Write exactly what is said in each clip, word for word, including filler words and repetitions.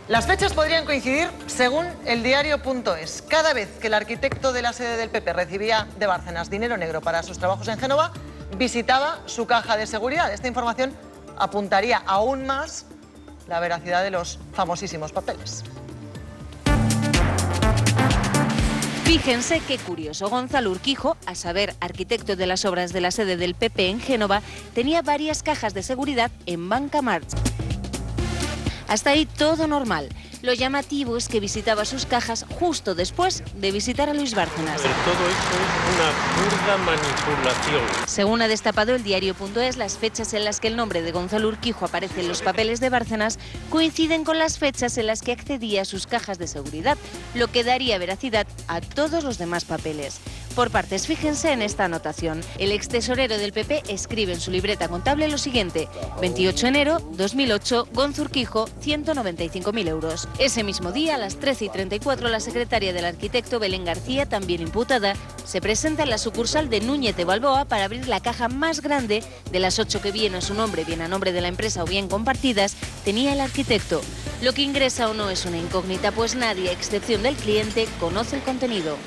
Las fechas podrían coincidir según el diario punto es. Cada vez que el arquitecto de la sede del P P recibía de Bárcenas dinero negro para sus trabajos en Génova, visitaba su caja de seguridad. Esta información apuntaría aún más la veracidad de los famosísimos papeles. Fíjense qué curioso, Gonzalo Urquijo, a saber, arquitecto de las obras de la sede del P P en Génova, tenía varias cajas de seguridad en Banca March. Hasta ahí todo normal. Lo llamativo es que visitaba sus cajas justo después de visitar a Luis Bárcenas. Pero todo esto es una burda manipulación. Según ha destapado el diario punto es, las fechas en las que el nombre de Gonzalo Urquijo aparece en los papeles de Bárcenas coinciden con las fechas en las que accedía a sus cajas de seguridad, lo que daría veracidad a todos los demás papeles. Por partes, fíjense en esta anotación. El extesorero del P P escribe en su libreta contable lo siguiente: veintiocho de enero dos mil ocho, Gonzo Urquijo, ciento noventa y cinco mil euros. Ese mismo día, a las trece y treinta y cuatro, la secretaria del arquitecto, Belén García, también imputada, se presenta en la sucursal de Núñez de Balboa para abrir la caja más grande de las ocho que bien a su nombre, bien a nombre de la empresa o bien compartidas, tenía el arquitecto. Lo que ingresa o no es una incógnita, pues nadie, a excepción del cliente, conoce el contenido.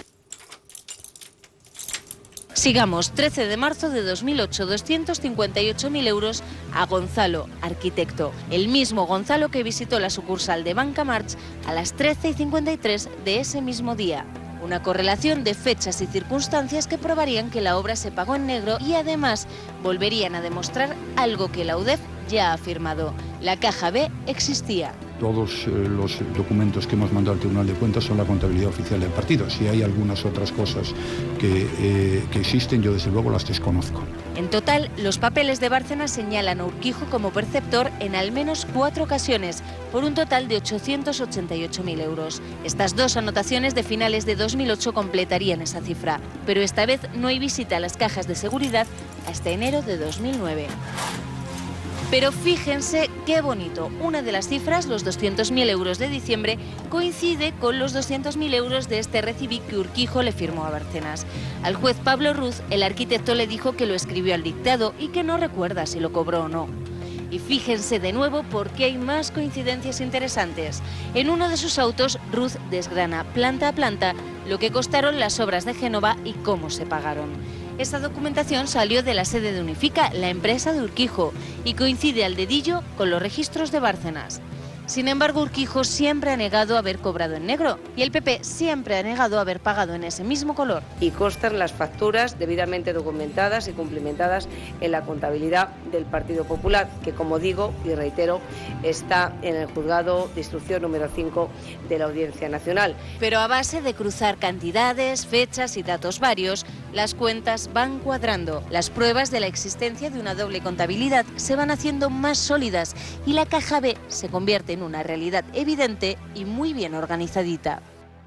Sigamos, trece de marzo de dos mil ocho, doscientos cincuenta y ocho mil euros a Gonzalo, arquitecto. El mismo Gonzalo que visitó la sucursal de Banca March a las trece y cincuenta y tres de ese mismo día. Una correlación de fechas y circunstancias que probarían que la obra se pagó en negro y además volverían a demostrar algo que la U D E F ya ha afirmado: la caja B existía. Todos eh, los documentos que hemos mandado al Tribunal de Cuentas son la contabilidad oficial del partido. Si hay algunas otras cosas que, eh, que existen, yo desde luego las desconozco. En total, los papeles de Bárcenas señalan a Urquijo como perceptor en al menos cuatro ocasiones, por un total de ochocientos ochenta y ocho mil euros. Estas dos anotaciones de finales de dos mil ocho completarían esa cifra, pero esta vez no hay visita a las cajas de seguridad hasta enero de dos mil nueve. Pero fíjense qué bonito, una de las cifras, los doscientos mil euros de diciembre, coincide con los doscientos mil euros de este recibí que Urquijo le firmó a Bárcenas. Al juez Pablo Ruz, el arquitecto le dijo que lo escribió al dictado y que no recuerda si lo cobró o no. Y fíjense de nuevo porque hay más coincidencias interesantes. En uno de sus autos, Ruz desgrana planta a planta lo que costaron las obras de Génova y cómo se pagaron. Esta documentación salió de la sede de Unifica, la empresa de Urquijo, y coincide al dedillo con los registros de Bárcenas. Sin embargo, Urquijo siempre ha negado haber cobrado en negro y el P P siempre ha negado haber pagado en ese mismo color. Y constan las facturas debidamente documentadas y cumplimentadas en la contabilidad del Partido Popular, que, como digo y reitero, está en el juzgado de instrucción número cinco de la Audiencia Nacional. Pero a base de cruzar cantidades, fechas y datos varios, las cuentas van cuadrando. Las pruebas de la existencia de una doble contabilidad se van haciendo más sólidas y la caja B se convierte en una realidad evidente y muy bien organizadita.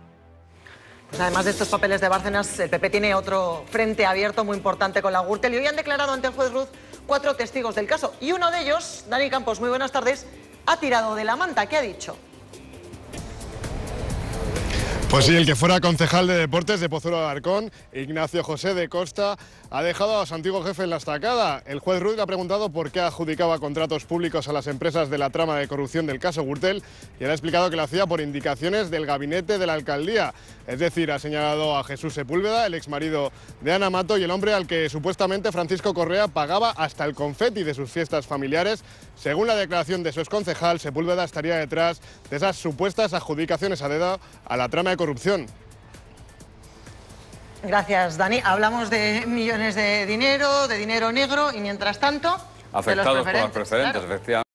Pues además de estos papeles de Bárcenas, el P P tiene otro frente abierto muy importante con la Gürtel y hoy han declarado ante el juez Ruz cuatro testigos del caso y uno de ellos, Dani Campos, muy buenas tardes, ha tirado de la manta. ¿Qué ha dicho? Pues sí, el que fuera concejal de deportes de Pozuelo de Alarcón, Ignacio José de Costa, ha dejado a su antiguo jefe en la estacada. El juez Ruz le ha preguntado por qué adjudicaba contratos públicos a las empresas de la trama de corrupción del caso Gürtel y él ha explicado que lo hacía por indicaciones del gabinete de la alcaldía. Es decir, ha señalado a Jesús Sepúlveda, el exmarido de Ana Mato y el hombre al que supuestamente Francisco Correa pagaba hasta el confeti de sus fiestas familiares. Según la declaración de su exconcejal, Sepúlveda estaría detrás de esas supuestas adjudicaciones a dedo a la trama de corrupción. Gracias, Dani. Hablamos de millones de dinero, de dinero negro y mientras tanto... Afectados de los por los precedentes, claro. efectivamente.